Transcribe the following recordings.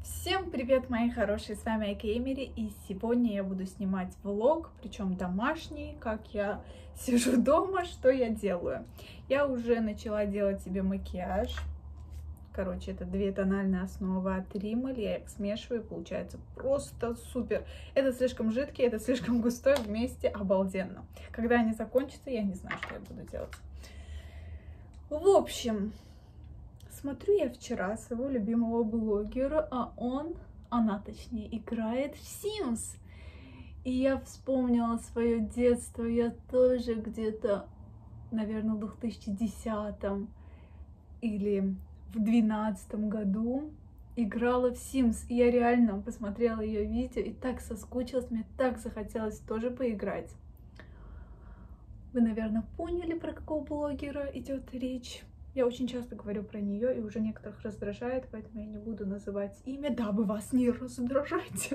Всем привет, мои хорошие, с вами Айка Эмери, и сегодня я буду снимать влог, причем домашний, как я сижу дома, что я делаю. Я уже начала делать себе макияж. Короче, это две тональные основы от Rimmel, я их смешиваю, получается просто супер. Это слишком жидкий, это слишком густой, вместе обалденно. Когда они закончатся, я не знаю, что я буду делать. В общем, смотрю я вчера своего любимого блогера, она точнее, играет в Sims. И я вспомнила свое детство, я тоже где-то, наверное, в 2010 или в 2012 году играла в Sims. И я реально посмотрела ее видео и так соскучилась, мне так захотелось тоже поиграть. Вы, наверное, поняли, про какого блогера идет речь. Я очень часто говорю про нее, и уже некоторых раздражает, поэтому я не буду называть имя, дабы вас не раздражать.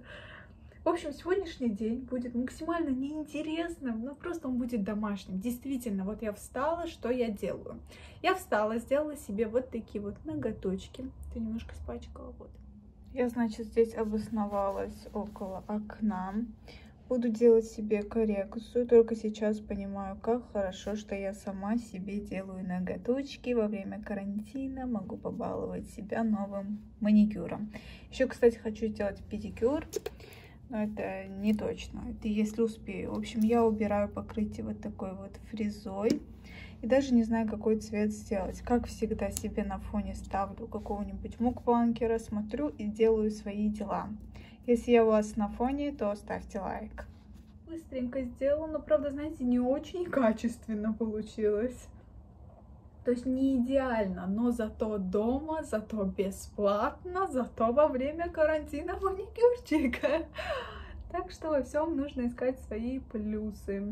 В общем, сегодняшний день будет максимально неинтересным, но просто он будет домашним. Действительно, вот я встала, что я делаю? Я встала, сделала себе вот такие вот ноготочки. Ты немножко испачкала, вот. Я, значит, здесь обосновалась около окна. Буду делать себе коррекцию, только сейчас понимаю, как хорошо, что я сама себе делаю ноготочки во время карантина, могу побаловать себя новым маникюром. Еще, кстати, хочу сделать педикюр, но это не точно, это если успею. В общем, я убираю покрытие вот такой вот фрезой и даже не знаю, какой цвет сделать. Как всегда, себе на фоне ставлю какого-нибудь мукбанкера, смотрю и делаю свои дела. Если я у вас на фоне, то ставьте лайк. Быстренько сделала, но, правда, знаете, не очень качественно получилось. То есть не идеально, но зато дома, зато бесплатно, зато во время карантина маникюрчика. Так что во всем нужно искать свои плюсы.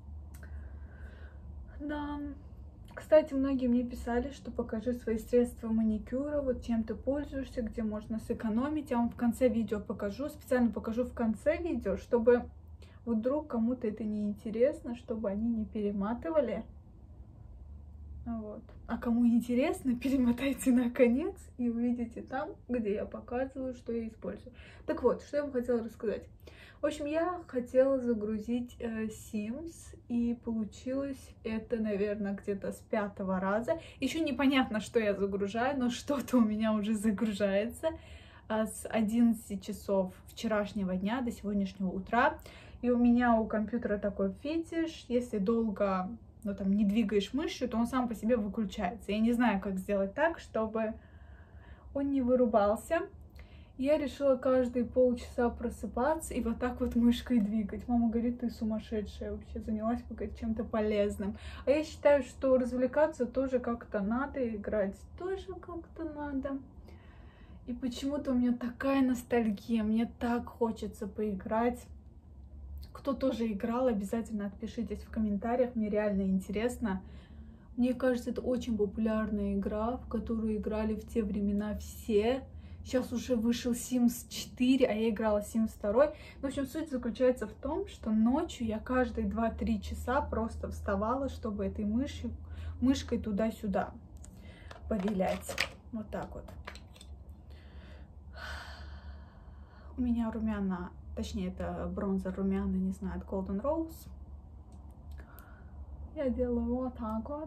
Да. Кстати, многие мне писали, что покажи свои средства маникюра, вот чем ты пользуешься, где можно сэкономить. Я вам в конце видео покажу, специально покажу в конце видео, чтобы вдруг кому-то это не интересно, чтобы они не перематывали. Вот. А кому интересно, перемотайте на конец и увидите там, где я показываю, что я использую. Так вот, что я вам хотела рассказать. В общем, я хотела загрузить Sims, и получилось это, наверное, где-то с 5-го раза. Еще непонятно, что я загружаю, но что-то у меня уже загружается с 11 часов вчерашнего дня до сегодняшнего утра. И у меня у компьютера такой фетиш, если долго, ну, там, не двигаешь мышью, то он сам по себе выключается. Я не знаю, как сделать так, чтобы он не вырубался. Я решила каждые полчаса просыпаться и вот так вот мышкой двигать. Мама говорит, ты сумасшедшая, вообще занялась пока чем-то полезным. А я считаю, что развлекаться тоже как-то надо, играть тоже как-то надо. И почему-то у меня такая ностальгия, мне так хочется поиграть. Кто тоже играл, обязательно отпишитесь в комментариях, мне реально интересно. Мне кажется, это очень популярная игра, в которую играли в те времена все. Сейчас уже вышел Sims 4, а я играла Sims 2. В общем, суть заключается в том, что ночью я каждые 2-3 часа просто вставала, чтобы этой мышкой туда-сюда повилять. Вот так вот. У меня румяна, точнее, это бронзер румяна, не знаю, от Golden Rose. Я делаю вот так вот.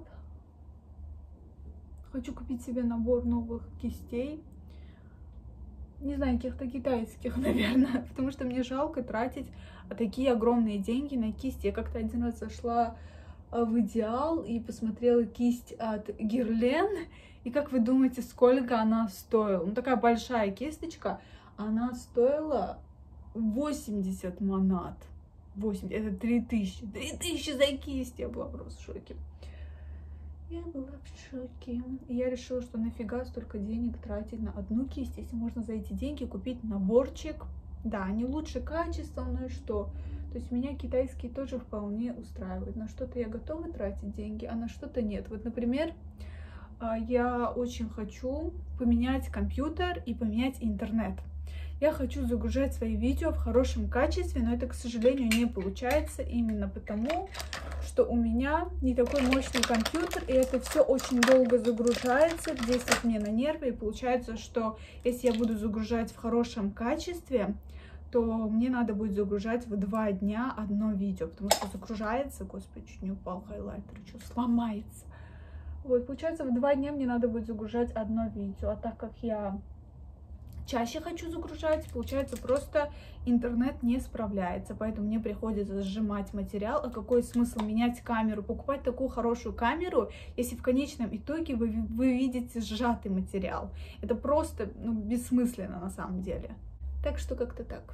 Хочу купить себе набор новых кистей. Не знаю, каких-то китайских, наверное, потому что мне жалко тратить такие огромные деньги на кисти. Я как-то один раз зашла в Идеал и посмотрела кисть от Guerlain. И как вы думаете, сколько она стоила? Ну, такая большая кисточка, она стоила 80 манат. 80, это 3000. 3000 за кисть! Я была просто в шоке. Я была в шоке. И я решила, что нафига столько денег тратить на одну кисть, если можно за эти деньги купить наборчик. Да, они лучше качеством, ну и что? То есть меня китайские тоже вполне устраивают. На что-то я готова тратить деньги, а на что-то нет. Вот, например, я очень хочу поменять компьютер и поменять интернет. Я хочу загружать свои видео в хорошем качестве, но это, к сожалению, не получается именно потому, что у меня не такой мощный компьютер, и это все очень долго загружается, действует мне на нервы, и получается, что если я буду загружать в хорошем качестве, то мне надо будет загружать в 2 дня одно видео, потому что загружается, господи, чуть не упал хайлайтер, что сломается. Вот, получается, в 2 дня мне надо будет загружать одно видео, а так как я чаще хочу загружать, получается, просто интернет не справляется, поэтому мне приходится сжимать материал. А какой смысл менять камеру, покупать такую хорошую камеру, если в конечном итоге вы видите сжатый материал? Это просто бессмысленно на самом деле. Так что как-то так.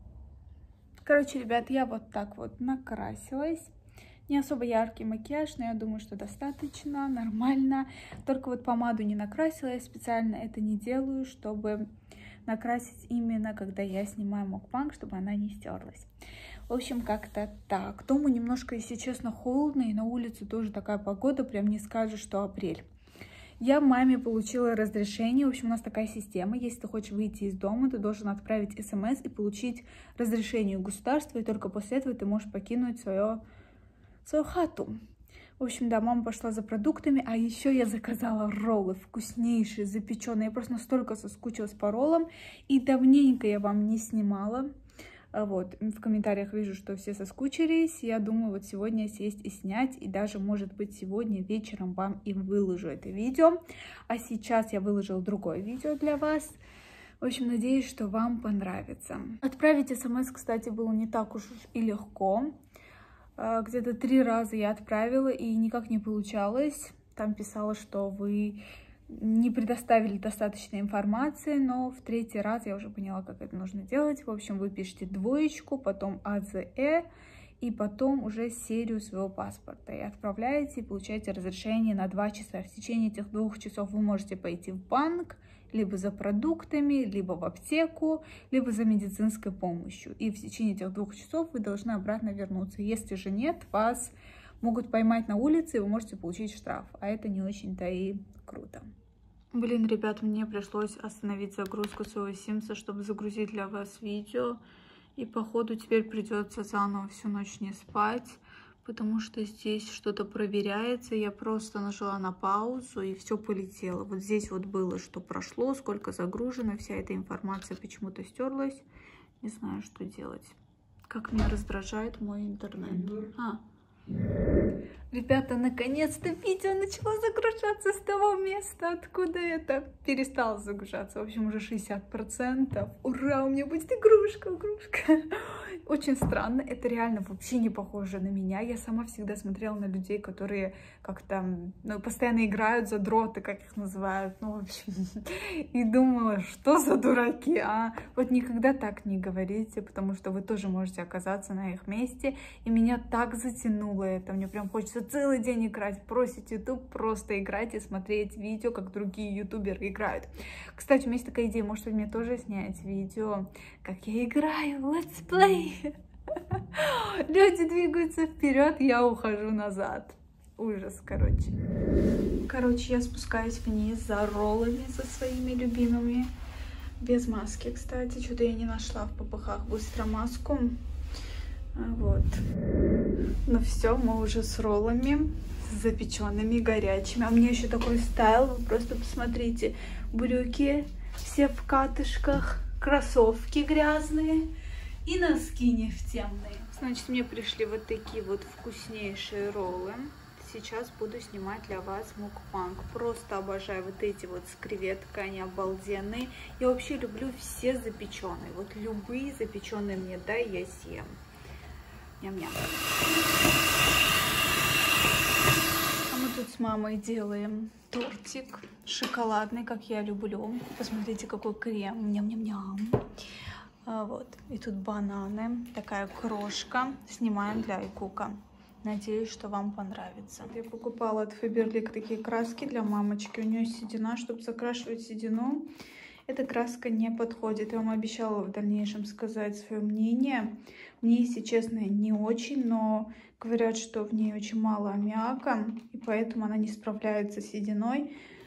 Короче, ребят, я вот так вот накрасилась. Не особо яркий макияж, но я думаю, что достаточно, нормально. Только вот помаду не накрасила, я специально это не делаю, чтобы накрасить именно, когда я снимаю мукбанг, чтобы она не стерлась. В общем, как-то так. Дома немножко, если честно, холодно, и на улице тоже такая погода, прям не скажешь, что апрель. Я маме получила разрешение. В общем, у нас такая система. Если ты хочешь выйти из дома, ты должен отправить смс и получить разрешение государства, и только после этого ты можешь покинуть свою хату. В общем, да, мама пошла за продуктами, а еще я заказала роллы вкуснейшие, запеченные. Я просто настолько соскучилась по роллам, и давненько я вам не снимала. Вот, в комментариях вижу, что все соскучились. Я думаю, вот сегодня сесть и снять, и даже, может быть, сегодня вечером вам и выложу это видео. А сейчас я выложила другое видео для вас. В общем, надеюсь, что вам понравится. Отправить смс, кстати, было не так уж и легко. Где-то 3 раза я отправила, и никак не получалось. Там писала, что вы не предоставили достаточной информации, но в 3-й раз я уже поняла, как это нужно делать. В общем, вы пишете 2, потом АЗЭ, и потом уже серию своего паспорта. И отправляете, и получаете разрешение на 2 часа. В течение этих 2 часов вы можете пойти в банк, либо за продуктами, либо в аптеку, либо за медицинской помощью. И в течение этих 2 часов вы должны обратно вернуться. Если же нет, вас могут поймать на улице, и вы можете получить штраф. А это не очень-то и круто. Блин, ребят, мне пришлось остановить загрузку своего Симса, чтобы загрузить для вас видео. И походу теперь придется заново всю ночь не спать, потому что здесь что-то проверяется. Я просто нажала на паузу, и все полетело. Вот здесь вот было, что прошло, сколько загружено. Вся эта информация почему-то стерлась. Не знаю, что делать. Как меня раздражает мой интернет. Ребята, наконец-то видео начало загружаться с того места, откуда это перестало загружаться. В общем, уже 60%. Ура, у меня будет игрушка. Очень странно, это реально вообще не похоже на меня. Я сама всегда смотрела на людей, которые как-то постоянно играют, задроты, как их называют. Ну, в общем, и думала, что за дураки, а? Вот никогда так не говорите, потому что вы тоже можете оказаться на их месте. И меня так затянуло это. Мне прям хочется целый день играть. Просить YouTube просто играть и смотреть видео, как другие ютуберы играют. Кстати, у меня есть такая идея, может быть, мне тоже снять видео, как я играю в Let's Play. Люди двигаются вперед, я ухожу назад. Ужас, короче. Короче, я спускаюсь вниз за роллами, за своими любимыми. Без маски, кстати. Что-то я не нашла в попыхах быстро маску. Вот. Ну все, мы уже с роллами, с запеченными, горячими. А у меня еще такой стайл, вы просто посмотрите. Брюки все в катышках, кроссовки грязные и носки нефтяные. Значит, мне пришли вот такие вот вкуснейшие роллы. Сейчас буду снимать для вас мукбанг. Просто обожаю вот эти вот с креветкой, они обалденные. Я вообще люблю все запеченные. Вот любые запеченные мне дай, я съем. Ням-ням. А мы тут с мамой делаем тортик шоколадный, как я люблю. Посмотрите, какой крем. Ням-ням-ням. Вот. И тут бананы. Такая крошка. Снимаем для iCook. Надеюсь, что вам понравится. Я покупала от Faberlic такие краски для мамочки. У нее седина, чтобы закрашивать седину. Эта краска не подходит. Я вам обещала в дальнейшем сказать свое мнение. Мне, если честно, не очень, но говорят, что в ней очень мало аммиака, и поэтому она не справляется с сединой.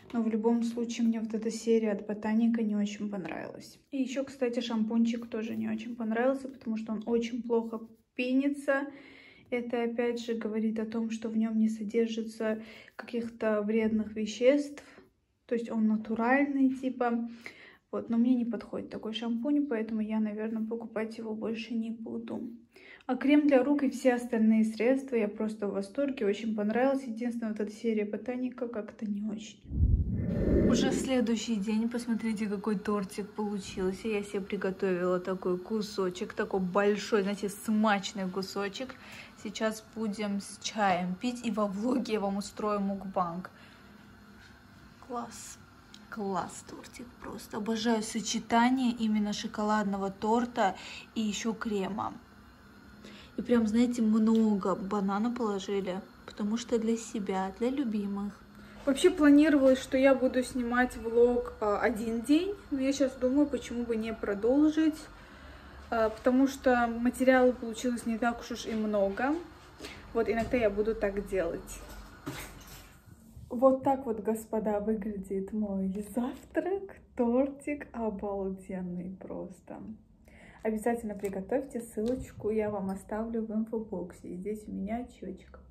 Но в любом случае мне вот эта серия от Ботаника не очень понравилась. И еще, кстати, шампунчик тоже не очень понравился, потому что он очень плохо пенится. Это опять же говорит о том, что в нем не содержится каких-то вредных веществ. То есть он натуральный типа. Вот, но мне не подходит такой шампунь, поэтому я, наверное, покупать его больше не буду. А крем для рук и все остальные средства я просто в восторге, очень понравилось. Единственное, вот эта серия Ботаника как-то не очень. Уже в следующий день, посмотрите, какой тортик получился. Я себе приготовила такой кусочек, такой большой, знаете, смачный кусочек. Сейчас будем с чаем пить, и во влоге я вам устрою мукбанг. Класс. Класс, тортик просто. Обожаю сочетание именно шоколадного торта и еще крема. И прям, знаете, много банана положили, потому что для себя, для любимых. Вообще планировалось, что я буду снимать влог один день, но я сейчас думаю, почему бы не продолжить, потому что материала получилось не так уж и много. Вот иногда я буду так делать. Вот так вот, господа, выглядит мой завтрак. Тортик обалденный просто. Обязательно приготовьте, ссылочку я вам оставлю в инфобоксе. И здесь у меня чёчек.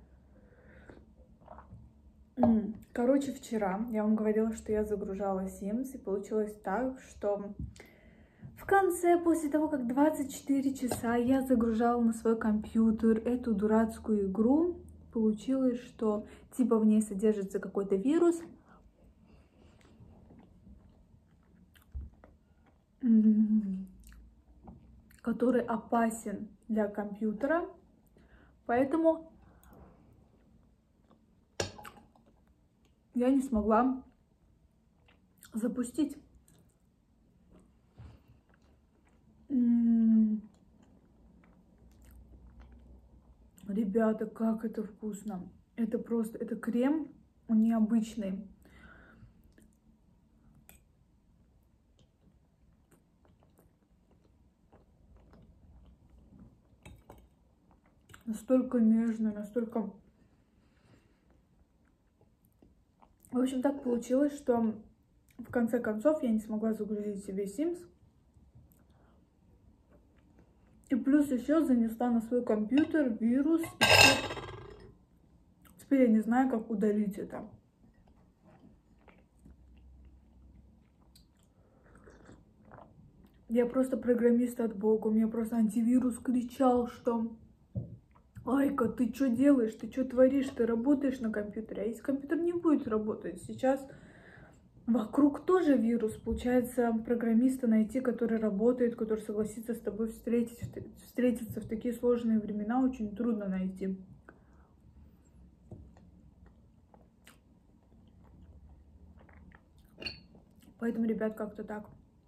Короче, вчера я вам говорила, что я загружала Sims, и получилось так, что в конце, после того, как 24 часа я загружала на свой компьютер эту дурацкую игру, получилось, что типа в ней содержится какой-то вирус, который опасен для компьютера, поэтому я не смогла запустить. Ребята, как это вкусно! Это просто, это крем, он необычный. Настолько нежно, настолько... В общем, так получилось, что в конце концов я не смогла загрузить себе Sims. И плюс еще занесла на свой компьютер вирус. Теперь я не знаю, как удалить это. Я просто программист от бога. У меня просто антивирус кричал, что... Айка, ты что делаешь? Ты что творишь? Ты работаешь на компьютере. А если компьютер не будет работать? Сейчас вокруг тоже вирус. Получается, программиста найти, который работает, который согласится с тобой встретиться в такие сложные времена, очень трудно найти. Поэтому, ребят, как-то так.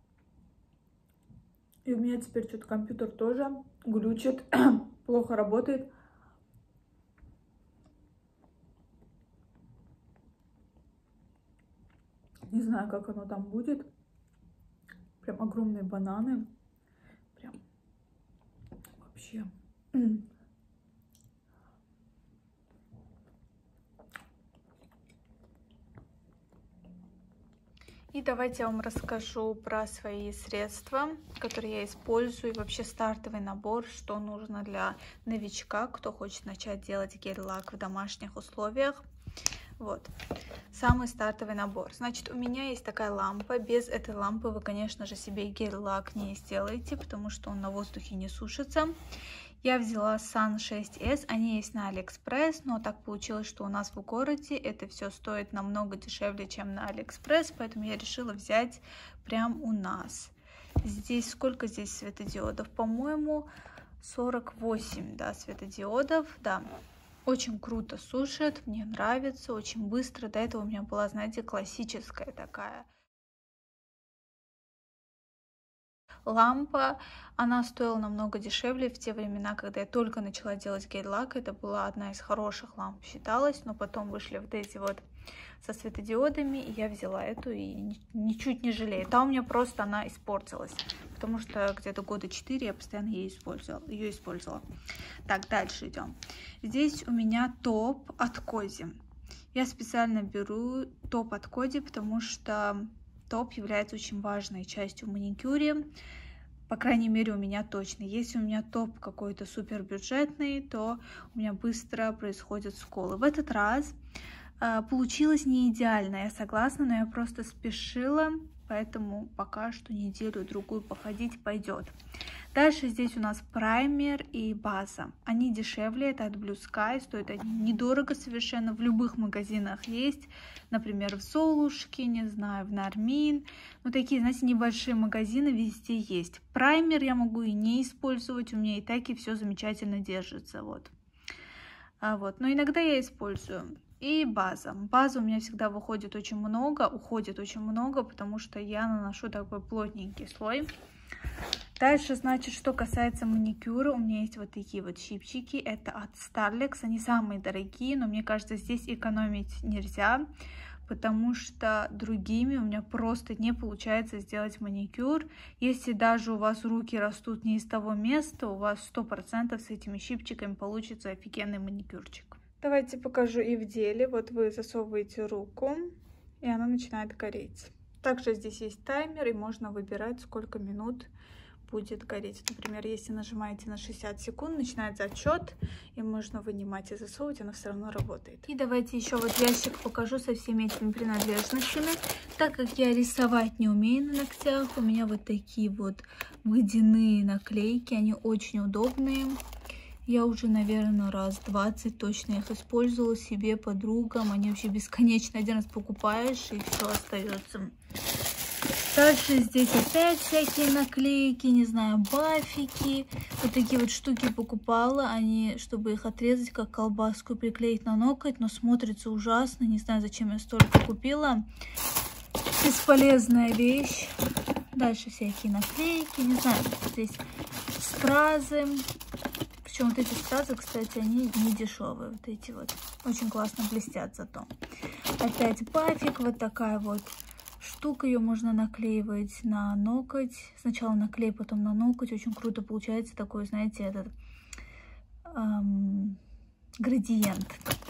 И у меня теперь что-то компьютер тоже глючит, плохо работает. Не знаю, как оно там будет. Прям огромные бананы. Прям вообще. И давайте я вам расскажу про свои средства, которые я использую, и вообще стартовый набор, что нужно для новичка, кто хочет начать делать гель-лак в домашних условиях. Вот, самый стартовый набор. Значит, у меня есть такая лампа. Без этой лампы вы, конечно же, себе гель-лак не сделаете, потому что он на воздухе не сушится. Я взяла Sun 6S, они есть на Алиэкспресс, но так получилось, что у нас в городе это все стоит намного дешевле, чем на Алиэкспресс, поэтому я решила взять прям у нас. Здесь сколько здесь светодиодов? По-моему, 48, да, светодиодов, да. Очень круто сушит, мне нравится, очень быстро. До этого у меня была, знаете, классическая такая лампа. Она стоила намного дешевле в те времена, когда я только начала делать гель-лак. Это была одна из хороших ламп, считалась, но потом вышли вот эти вот со светодиодами, и я взяла эту и ничуть не жалею. Та у меня просто она испортилась, потому что где-то года 4 я постоянно ее использовала. Так, дальше идем. Здесь у меня топ от Кози. Я специально беру топ от Коди, потому что топ является очень важной частью в маникюре. По крайней мере, у меня точно. Если у меня топ какой-то супер бюджетный, то у меня быстро происходят сколы. В этот раз получилось не идеально, я согласна, но я просто спешила, поэтому пока что неделю-другую походить пойдет. Дальше здесь у нас праймер и база. Они дешевле, это от Blue Sky, стоят они недорого совершенно, в любых магазинах есть. Например, в Золушке, не знаю, в Нармин. Ну, такие, знаете, небольшие магазины везде есть. Праймер я могу и не использовать, у меня и так и все замечательно держится, вот. Но иногда я использую. И база. База у меня всегда уходит очень много, потому что я наношу такой плотненький слой. Дальше, значит, что касается маникюра, у меня есть вот такие вот щипчики, это от Starlex, они самые дорогие, но мне кажется, здесь экономить нельзя, потому что другими у меня просто не получается сделать маникюр. Если даже у вас руки растут не из того места, у вас 100% с этими щипчиками получится офигенный маникюрчик. Давайте покажу и в деле. Вот вы засовываете руку, и она начинает гореть. Также здесь есть таймер, и можно выбирать, сколько минут будет гореть. Например, если нажимаете на 60 секунд, начинается отсчет, и можно вынимать и засовывать, она все равно работает. И давайте еще вот ящик покажу со всеми этими принадлежностями. Так как я рисовать не умею на ногтях, у меня вот такие вот водяные наклейки, они очень удобные. Я уже, наверное, раз 20 точно их использовала себе, подругам. Они вообще бесконечно. Один раз покупаешь, и все остается. Дальше здесь опять всякие наклейки, не знаю, бафики. Вот такие вот штуки покупала. Они, чтобы их отрезать, как колбаску, приклеить на ноготь. Но смотрится ужасно. Не знаю, зачем я столько купила. Бесполезная вещь. Дальше всякие наклейки. Не знаю, здесь стразы. Причем вот эти стразы, кстати, они не дешевые. Вот эти вот. Очень классно блестят зато. Опять бафик. Вот такая вот штука. Ее можно наклеивать на ноготь. Сначала наклей, потом на ноготь. Очень круто получается такой, знаете, этот градиент.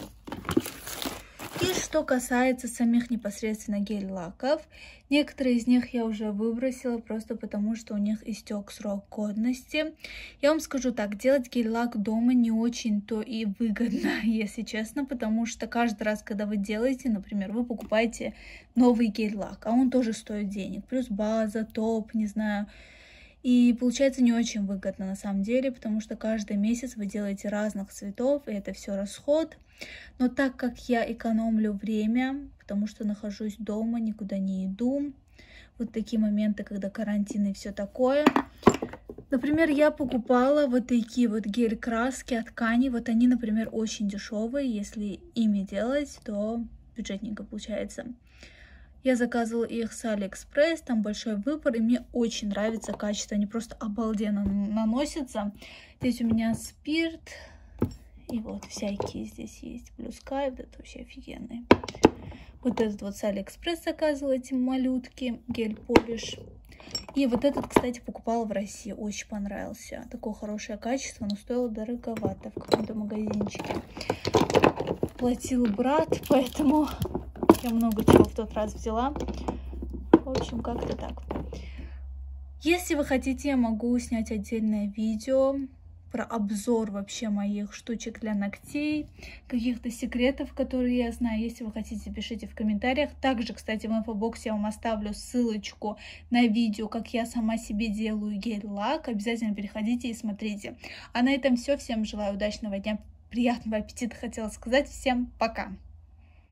И что касается самих непосредственно гель-лаков, некоторые из них я уже выбросила просто потому, что у них истек срок годности. Я вам скажу так, делать гель-лак дома не очень-то и выгодно, если честно, потому что каждый раз, когда вы делаете, например, вы покупаете новый гель-лак, а он тоже стоит денег, плюс база, топ, не знаю. И получается не очень выгодно на самом деле, потому что каждый месяц вы делаете разных цветов, и это все расход. Но так как я экономлю время, потому что нахожусь дома, никуда не иду, вот такие моменты, когда карантин и все такое. Например, я покупала вот такие вот гель-краски от Kanye, вот они, например, очень дешевые, если ими делать, то бюджетненько получается. Я заказывала их с AliExpress, там большой выбор, и мне очень нравится качество, они просто обалденно наносятся. Здесь у меня спирт, и вот всякие здесь есть, Blue Sky, вот это вообще офигенные. Вот этот вот с AliExpress заказывала, эти малютки, гель-полиш. И вот этот, кстати, покупала в России, очень понравился. Такое хорошее качество, но стоило дороговато в каком-то магазинчике. Платил брат, поэтому я много чего в тот раз взяла. В общем, как-то так. Если вы хотите, я могу снять отдельное видео про обзор вообще моих штучек для ногтей, каких-то секретов, которые я знаю. Если вы хотите, пишите в комментариях. Также, кстати, в инфобоксе я вам оставлю ссылочку на видео, как я сама себе делаю гель-лак. Обязательно переходите и смотрите. А на этом все. Всем желаю удачного дня, приятного аппетита, хотела сказать. Всем пока!